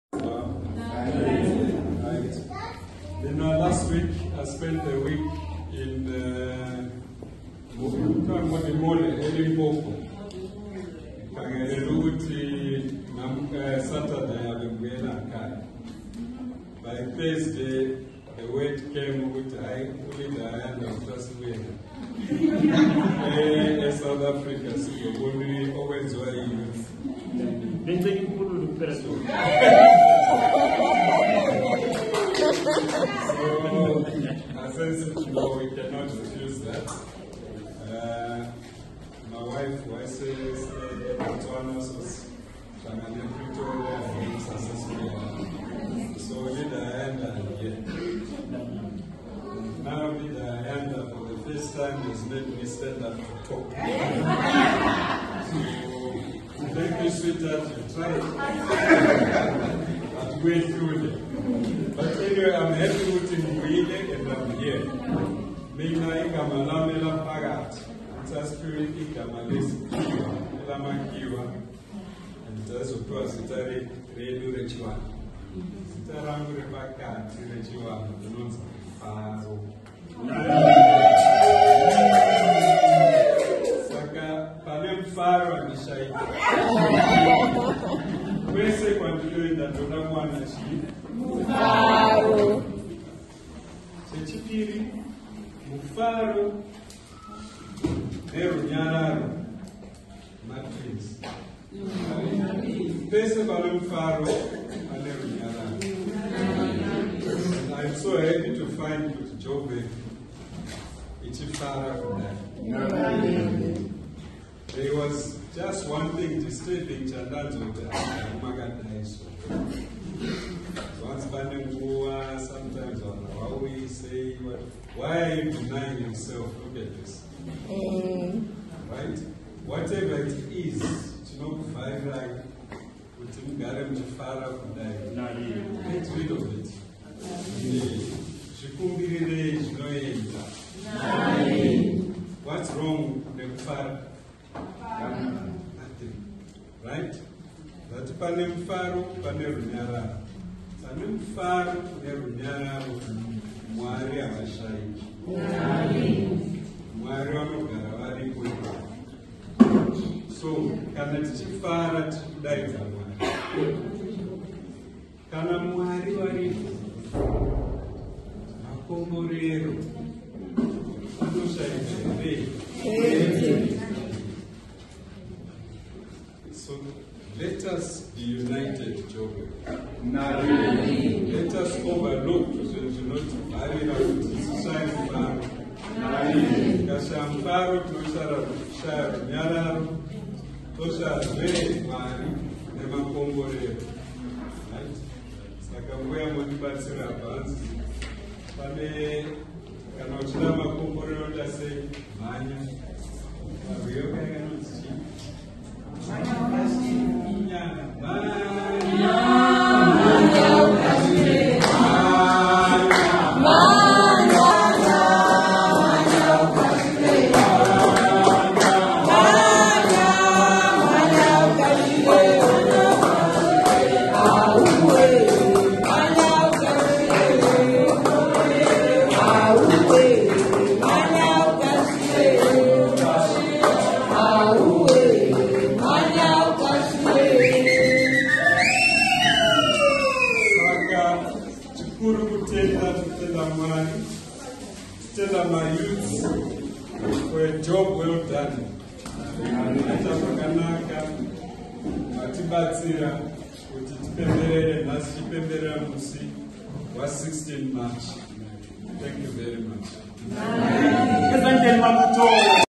Last week I spent a week in Mufaro Mpofu. Saturday I will by Thursday the word came with South Africa, so we always were youth. So, as sensitive, we cannot refuse that. My wife says, so Leader here. Now Leader for the first time has made me stand up to talk. So thank you, sweetheart, you tried. But we're through it. But anyway, I'm happy with him reading and I'm here. Mina ikamalame pagat. It's a spirit ikamalesi kiwa. And that's of course it's a redu ritual. It's a rangu repakat ritual. Mufaro. Saka pane Mufaro ameshai. Wese kwa ndilo indatona mwana shi. Mufaro. Chechipiri Mufaro Nerunyararo Matrix. Pese pale Mufaro Nerunyararo. I'm so happy to find with Jobe. It's Mufaro for that. There was just one thing disturbing Chandazo once Banengua, sometimes on how we say, why are you denying yourself? Look at this. Right? Whatever it is, to know fire, get rid of it. What's wrong with the fire? Nothing. Right? That's pane Mufaro, pane runyararo. Pane Mufaro, pane runyararo. Mwari avashai. Mwari vanogara varipo. So, kana tichifara tichidaidza Mwari. Kana Mwari varipo, makomborero anoshaidza here. So let us be united, Job. Let us overlook to not marry out shine Mufaro. Kasha Mufaro share Nyararo, Tosha Zwe Mwari, Nemakomborero. Right? Sakamwea Monibatsira Bansi. Pane Kanochina Makomborero Jase Manya. Warioka Yanotsi. Tell my youth for a job well done. Atapakanaka, Matibatsira, Utipembere, Nasipembere Musi, was 16 March. Thank you very much.